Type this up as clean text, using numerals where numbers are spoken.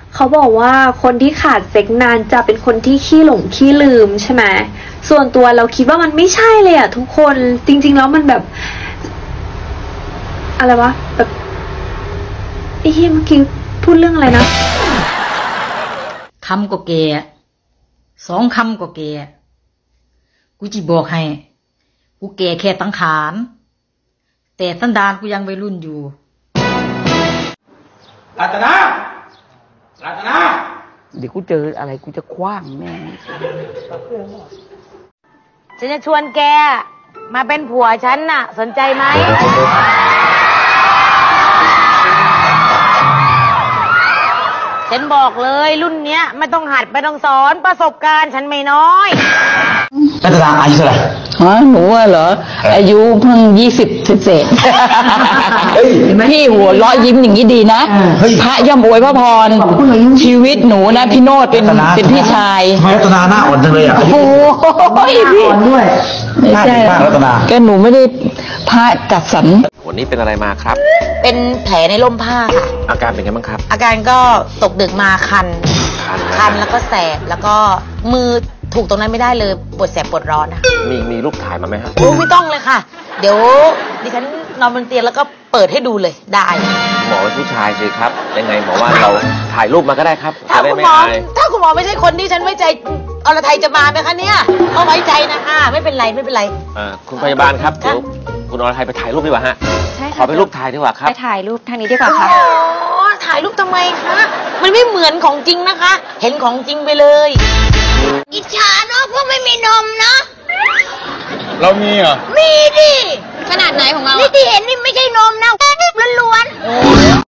เขาบอกว่าคนที่ขาดเซ็กนานจะเป็นคนที่ขี้หลงขี้ลืมใช่ไหมส่วนตัวเราคิดว่ามันไม่ใช่เลยอะทุกคนจริงๆแล้วมันแบบอะไรวะแบบไอ้เมื่อกี้พูดเรื่องอะไรนะคำก็แก่2 คำก็แก่กูจะบอกให้กูแก่แค่สังขารแต่สันดานกูยังวัยรุ่นอยู่รัตนาเดี๋ยวกูเจออะไรกูจะคว้างแม่งฉันจะชวนแกมาเป็นผัวฉันน่ะสนใจไหมฉันบอกเลยรุ่นเนี้ยไม่ต้องหัดไม่ต้องสอนประสบการณ์ฉันไม่น้อยรัตนาอายุเท่าไหร่หนูเหรออายุเพิ่ง20เศษพี่หัวเราะยิ้มอย่างนี้ดีนะพระย่อมอวยพระพรชีวิตหนูนะพี่โนดเป็นพี่ชายทำไมรัตนาหน้าอ่อนจังเลยอ่ะโอ้ยพี่อ่อนด้วยไม่ใช่รัตนาแกหนูไม่ได้พระจัดสรรวันนี้เป็นอะไรมาครับเป็นแผลในร่มผ้าค่ะอาการเป็นไงบ้างครับอาการก็ตกดึกมาคันแล้วก็แสบแล้วก็มือถูกตรงนั้นไม่ได้เลยปวดแสบปวดร้อนนะมีรูปถ่ายมาไหมครับไม่ต้องเลยค่ะเดี๋ยวดิฉันนอนบนเตียงแล้วก็เปิดให้ดูเลยได้หมอเป็นผู้ชายสิครับยังไงหมอว่าเราถ่ายรูปมาก็ได้ครับถ้าคุณหมอไม่ใช่คนที่ฉันไว้ใจอรไทยจะมาไหมคะเนี่ยเขาไว้ใจนะคะไม่เป็นไรคุณพยาบาลครับเดี๋ยวคุณอรไทยไปถ่ายรูปดีกว่าฮะใช่ค่ะขอไปรูปถ่ายดีกว่าครับไปถ่ายรูปทางนี้ดีกว่าค่ะถ่ายรูปทำไมคะมันไม่เหมือนของจริงนะคะเห็นของจริงไปเลยอิจฉาเนาะพวกไม่มีนมเนาะเรามีเหรอมีดิขนาดไหนของเรานี่ที่เห็นนี่ไม่ใช่นมนะล้วน